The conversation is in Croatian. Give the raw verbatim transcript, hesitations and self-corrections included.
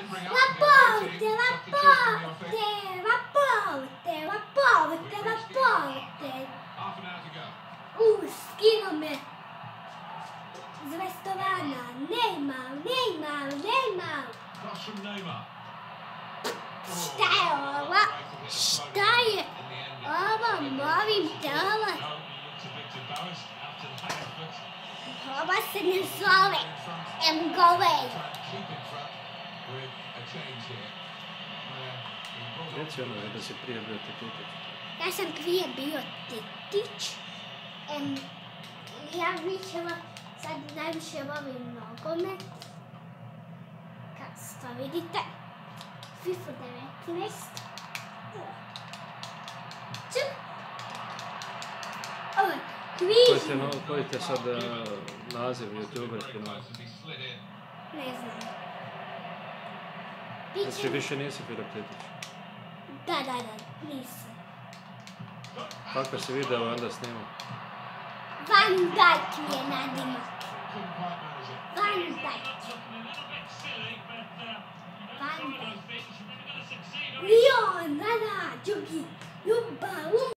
La porte, la porte, la porte, la porte, la porte. Uh, skino me. Zvestovana, Neymar, Neymar, Neymar. Šta je ovo? Šta je ovo? Molim te, ovo? Ovo se ne zove Engolej. Reci ono da si prije bio Titić. Ja sam prije bio Titić. Em, ja više sad najviše volim nogomet. Kao što vidite. FIFA devetnaest. Čup. Ovo je križno. Koji ti je sad naziv, youtuberski naziv? Ne znam. Znači više nisi Filip Titić? Da, da, da, nisam. Kako si video onda snimao? Van Dijk mi je nadimak. Van Dijk. Van Dijk. Leon, da, da, Đuki, Ljuba,